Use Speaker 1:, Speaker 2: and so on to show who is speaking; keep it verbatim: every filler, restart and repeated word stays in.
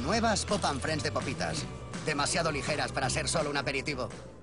Speaker 1: Nuevas Pop and Friends de popitas. Demasiado ligeras para ser solo un aperitivo.